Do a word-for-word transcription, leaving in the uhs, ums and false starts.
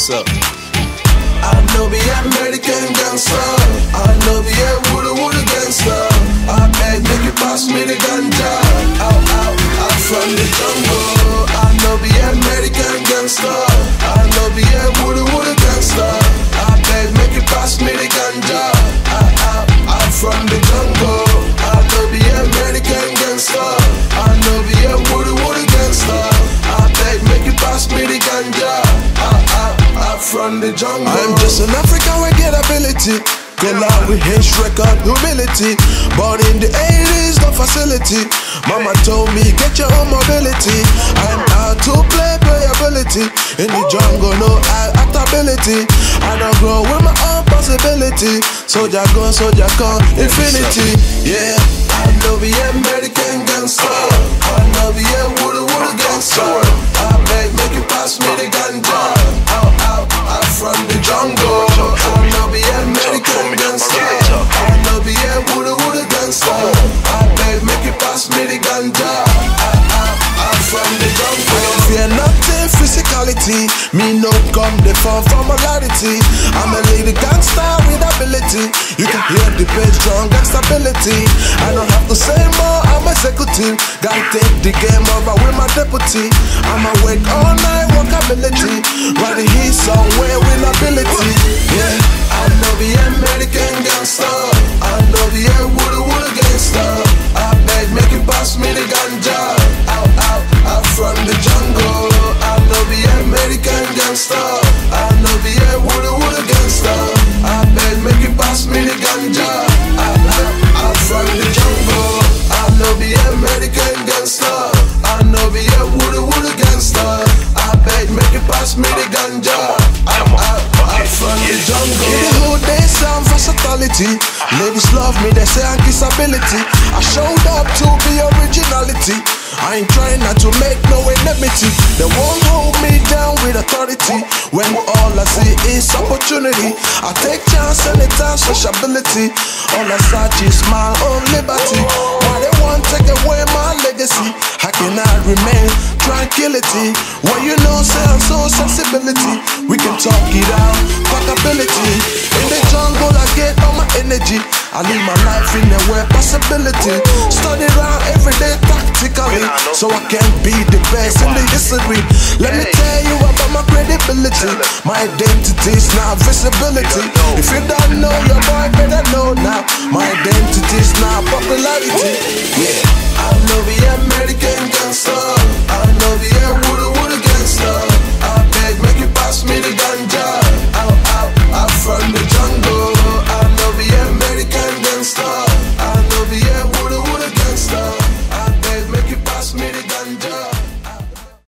gangster. I know be American gangster. I know be a woulda woulda gangster. I beg make you pass me the ganja. Out out out from the jungle. I know be American gangster. I know be a woulda woulda gangster. I beg make you pass me the ganja. Out out out from the jungle. I know be American gangster. I know be a woulda woulda gangster. I beg make you pass me the ganja. Out out out from the jungle. I'm just an African with get ability. Call out with his record humility. Born in the eighties, no facility. Mama told me get your own mobility. I'm out to play playability. In the jungle, no adaptability. I don't grow with my own possibility. Soldier go, soldier come, infinity. Yeah, I know be American gangster. I know be a woulda woulda gangster. I beg make you pass me the ganja. Out out out from the jungle. I know be American gangster. I know be a woulda woulda gangster. I beg make you pass me the ganja. Out out out from the jungle. I don't fear nothing physicality. Me no come the form formality. I'm a lady gangster with ability. You can hear the bass drum stability. I don't have to say more, I'm executive. Gotta take the game over with my deputy. I'm awake all night, workability. Riding heat somewhere with ability. Yeah, I know the American gangster. I know the air woulda woulda gangster. I beg make you pass me the ganja. Out out out from the jungle. I know the American gangster. I know the air woulda woulda gangster. I beg make you pass me the ganja. Out out out from the jungle. I know the American gangster. I know the air woulda woulda gangster. I beg make you pass me the ganja. Out out out from the jungle. In the hood they sound versatility. Ladies love me, they say I'm disability. I showed up to be originality. I ain't trying not to make no enmity. They won't hold me down with authority. When all I see is opportunity, I take chance anytime, sociability. All I search is my own liberty. Why they want to take away my legacy? How can I remain tranquility? Well, you know, say I'm so sensibility. We can talk it out, fuckability. In the jungle, I get all my energy. I live my life in a way possibility. Study around every day tactically, so I can be the best in the history. Let me tell you about my credibility. My identity is now visibility. If you don't know, your boy better know now. My identity is now popularity.